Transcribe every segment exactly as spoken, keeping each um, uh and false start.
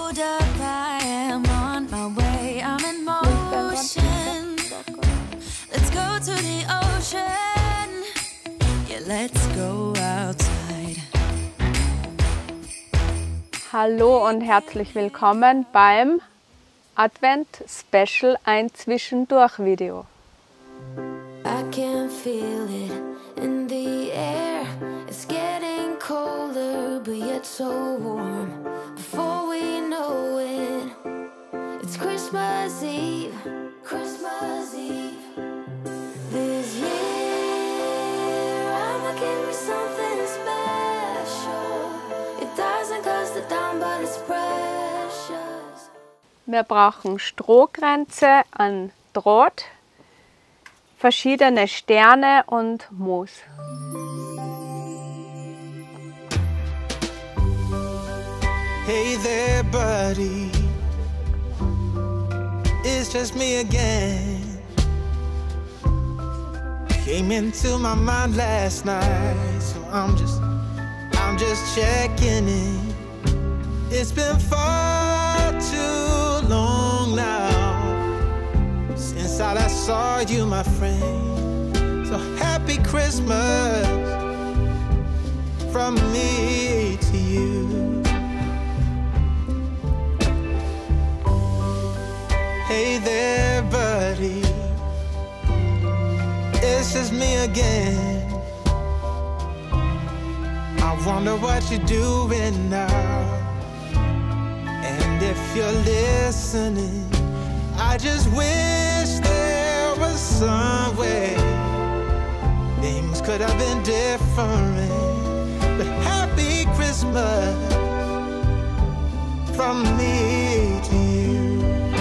hold up, I am on my way. I'm in motion. Let's go to the ocean. Yeah, let's go outside. Hallo und herzlich willkommen beim Advent Special, ein Zwischendurch-Video. I can feel it in the air. It's getting colder, but yet so warm. Before we know it, it's Christmas Eve. Christmas Eve. This year, I'ma give me something special. It doesn't cost a dime, but it's precious. Wir brauchen Strohkränze an Draht, verschiedene Sterne und Moos. Hey there, buddy, it's just me again. Came into my mind last night, so I'm just, I'm just checking in. It's been far too long now since I last saw you, my friend. So happy Christmas from me to you. Hey there, buddy, it's just me again. I wonder what you're doing now. And if you're listening, I just wish there was some way things could have been different. But happy Christmas from me to you.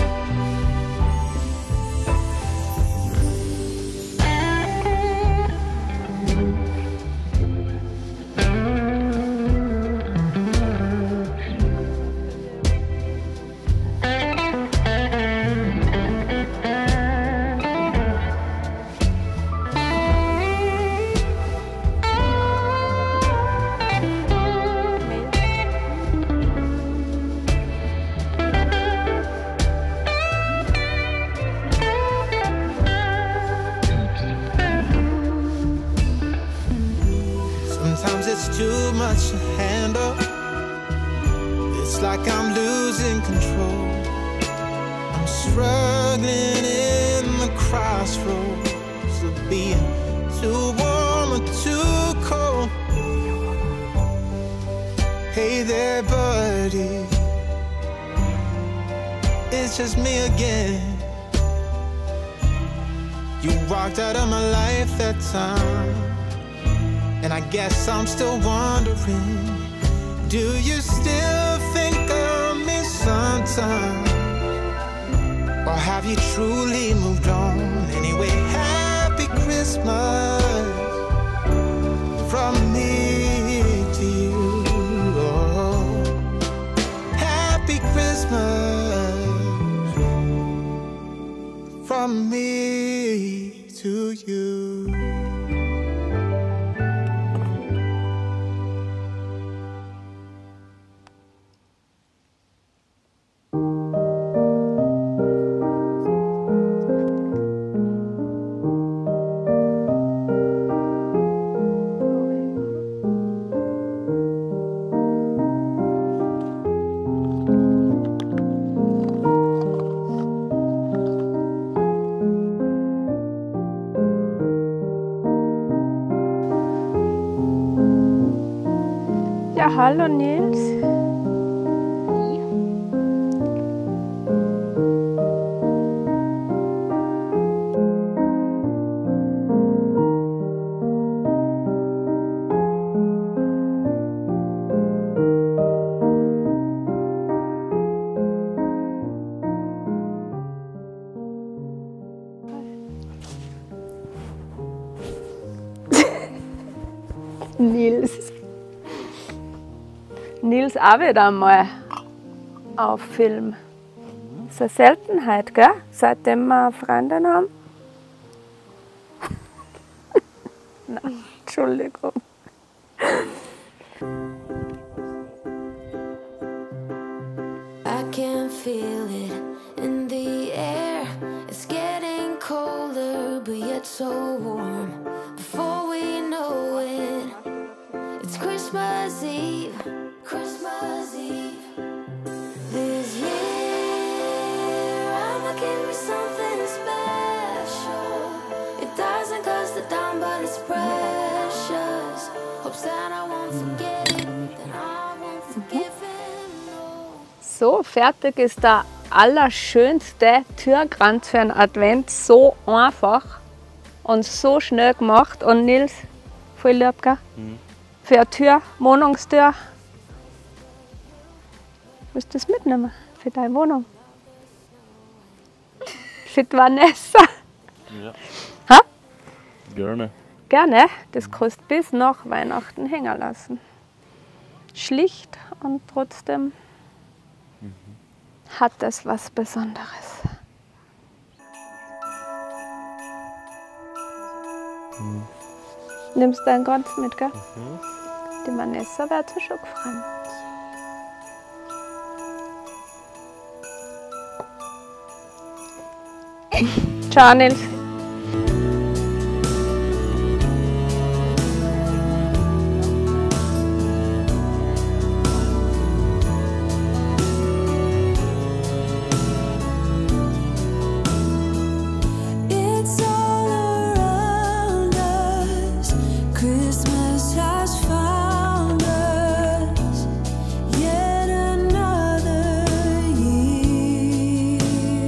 Sometimes it's too much to handle. It's like I'm losing control. I'm struggling in the crossroads of being too warm or too cold. Hey there, buddy, it's just me again. You walked out of my life that time, and I guess I'm still wondering, do you still think of me sometimes? Or have you truly moved on? Anyway, happy Christmas from me to you. Oh, happy Christmas from me to you. Ja, hallo Nils. Nils. Nils auch wieder mal auf Film. Das ist eine Seltenheit, gell? Seitdem wir eine Freundin haben. Nein, Entschuldigung. I I can feel it in the air. It's getting colder, but yet so warm. Before we know it, it's Christmas Eve, Christmas Eve. This year, I'ma give me something special. It doesn't cost a dime, but it's precious. Hope Santa won't forget it, then I won't forgive him, no. So, fertig ist der allerschönste Türkranz für einen Advent. So einfach und so schnell gemacht. Und Nils, voll lieb, gell? Mhm. Für eine Tür, Wohnungstür. Willst du das mitnehmen für deine Wohnung? Für die Vanessa? Ja. Ha? Gerne. Gerne. Das kannst du bis nach Weihnachten hängen lassen. Schlicht und trotzdem mhm. hat das was Besonderes. Mhm. Nimmst du einen ganz mit, gell? Mhm. Die Vanessa wird sich schon gefreut. Ciao, Nils. It's all around us. Christmas has found us. Yet another year.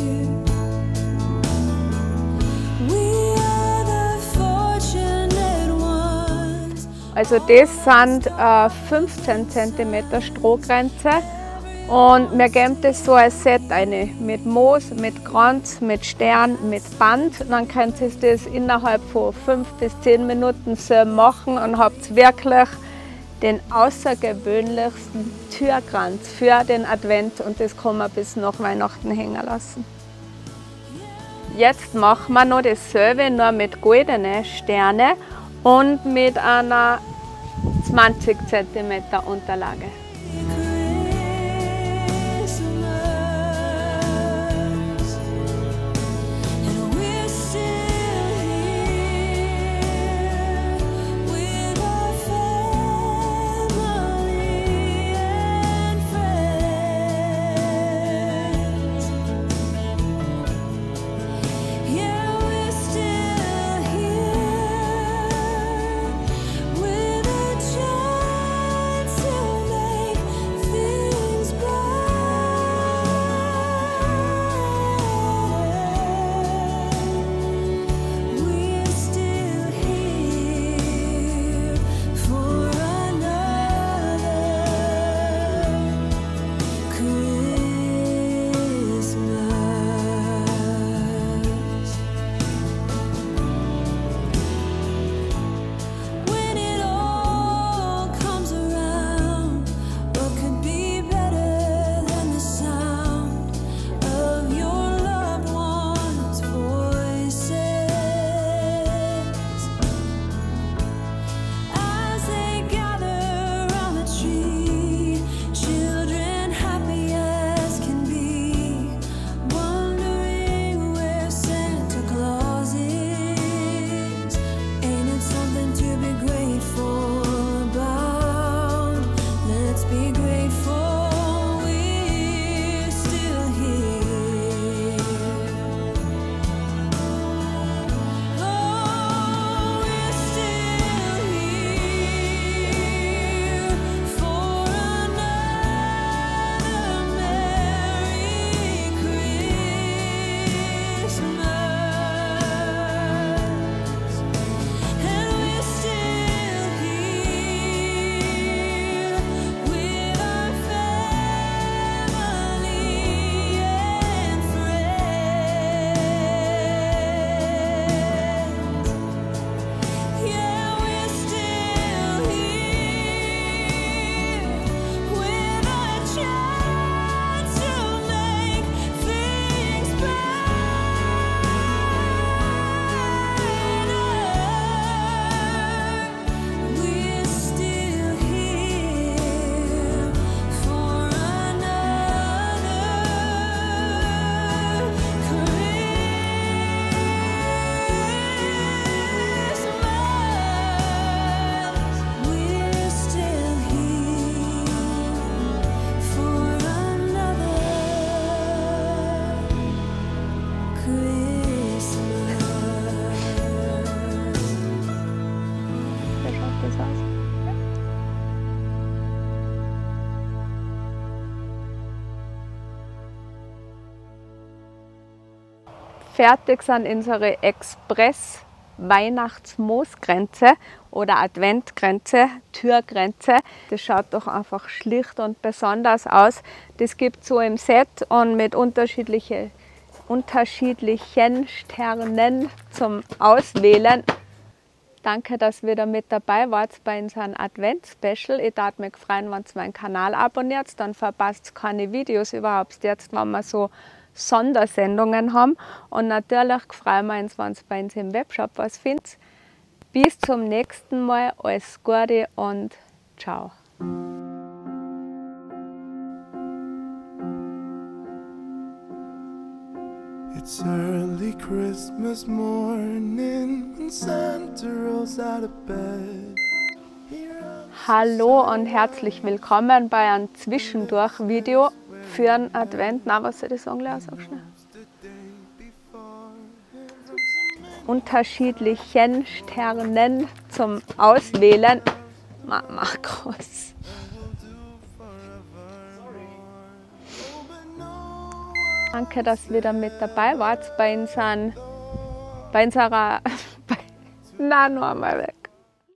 We are the fortunate ones. Also das sind äh, fünfzehn Zentimeter Strohgrenze und wir geben das so als Set rein, mit Moos, mit Kranz, mit Stern, mit Band. Dann könnt ihr das innerhalb von fünf bis zehn Minuten so machen und habt wirklich den außergewöhnlichsten Türkranz für den Advent und das kann man bis nach Weihnachten hängen lassen. Jetzt machen wir noch dasselbe, nur mit goldenen Sternen und mit einer zwanzig Zentimeter Unterlage. And we're still here with our family and friends. Yeah, we're still here with a chance to make fertig sind unsere Express-Weihnachtsmoosgrenze oder Adventgrenze, Türgrenze. Das schaut doch einfach schlicht und besonders aus. Das gibt es so im Set und mit unterschiedliche, unterschiedlichen Sternen zum Auswählen. Danke, dass ihr da mit dabei wart bei unserem Advent-Special. Ich würde mich freuen, wenn ihr meinen Kanal abonniert, dann verpasst ihr keine Videos überhaupt jetzt, wenn wir so Sondersendungen haben. Und natürlich freuen wir uns, wenn ihr bei uns im Webshop was findet. Bis zum nächsten Mal, alles Gute und ciao. It's early Christmas morning when Santa rolls out of bed. Hallo und herzlich willkommen bei einem Zwischendurch-Video für einen Advent. Na, was soll ich sagen, Lea? Sag schnell. Unterschiedlichen Sternen zum Auswählen. Markus. Danke, dass ihr da mit dabei wart bei unseren, bei unserer, bei, na, noch einmal weg.